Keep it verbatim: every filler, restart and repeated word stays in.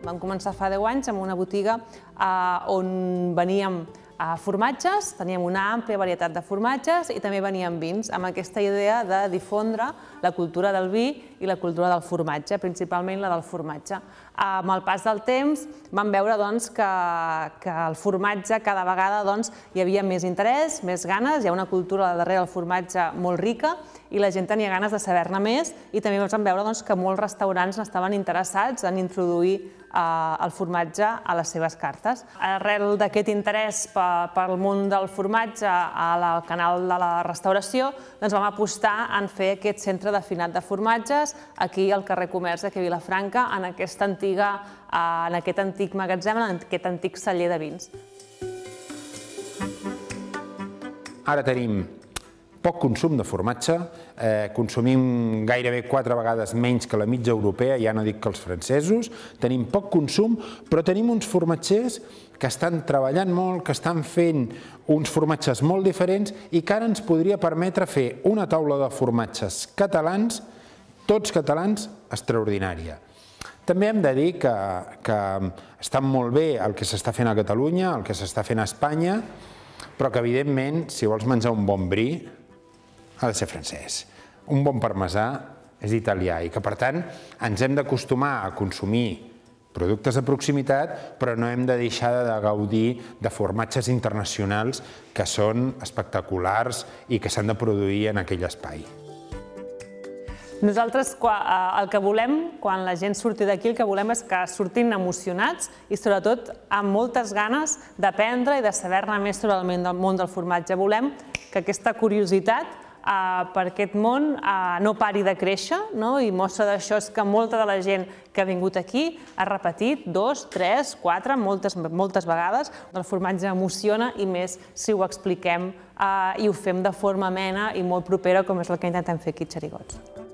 Vam començar fa deu anys amb una botiga on veníem formatges, teníem una àmplia varietat de formatges i també venien vins, amb aquesta idea de difondre la cultura del vi i la cultura del formatge, principalment la del formatge. Amb el pas del temps vam veure que el formatge cada vegada hi havia més interès, més ganes, hi ha una cultura darrere del formatge molt rica i la gent tenia ganes de saber-ne més i també vam veure que molts restaurants estaven interessats en introduir el formatge a les seves cartes. Arrel d'aquest interès pel món del formatge al canal de la restauració, vam apostar en fer aquest centre d'afinat de formatges aquí al carrer Comerç d'aquí a Vilafranca, en aquest antic magatzem, en aquest antic celler de vins. Ara tenim poc consum de formatge, consumim gairebé quatre vegades menys que la mitja europea, ja no dic que els francesos, tenim poc consum, però tenim uns formatgers que estan treballant molt, que estan fent uns formatges molt diferents i que ara ens podria permetre fer una taula de formatges catalans, tots catalans, extraordinària. També hem de dir que està molt bé el que s'està fent a Catalunya, el que s'està fent a Espanya, però que evidentment, si vols menjar un bon brie, ha de ser francès. Un bon parmesà és italià i que, per tant, ens hem d'acostumar a consumir productes de proximitat, però no hem de deixar de gaudir de formatges internacionals que són espectaculars i que s'han de produir en aquell espai. Nosaltres el que volem, quan la gent surti d'aquí, el que volem és que surtin emocionats i sobretot amb moltes ganes d'aprendre i de saber-ne més sobre el món del formatge. Volem que aquesta curiositat per aquest món no pari de créixer i mostra d'això és que molta de la gent que ha vingut aquí ha repetit dos, tres, quatre, moltes vegades. El formatge emociona i més si ho expliquem i ho fem de forma amena i molt propera com és el que intentem fer aquí a Xerigots.